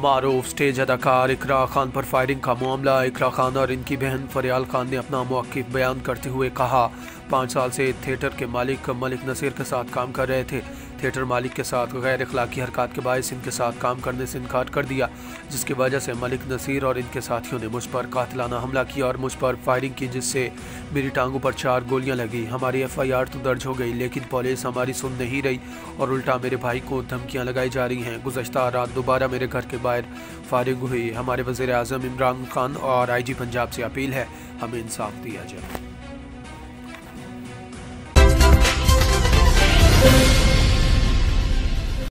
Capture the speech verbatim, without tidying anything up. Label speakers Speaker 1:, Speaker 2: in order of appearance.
Speaker 1: मारूफ stage अदाकार इकरा खान पर firing का मामला। इकरा खान और इनकी बहन फरियाल खान ने अपना मौक़िफ़ बयान करते हुए कहा, पाँच साल से थिएटर के मालिक मलिक नसीर के साथ काम कर रहे थे। थिएटर मालिक के साथ गैर अखलाकी हरकत के बायस इनके साथ काम करने से इनकार कर दिया, जिसकी वजह से मलिक नसीर और इनके साथियों ने मुझ पर कातिलाना हमला किया और मुझ पर फायरिंग की, जिससे मेरी टांगों पर चार गोलियां लगी। हमारी एफ आई आर तो दर्ज हो गई, लेकिन पुलिस हमारी सुन नहीं रही और उल्टा मेरे भाई को धमकियां लगाई जा रही हैं। गुज़श्ता रात दोबारा मेरे घर के बाहर फायरिंग हुई। हमारे वज़ीर आज़म इमरान खान और आई जी पंजाब से अपील है, हमें इंसाफ दिया जाए।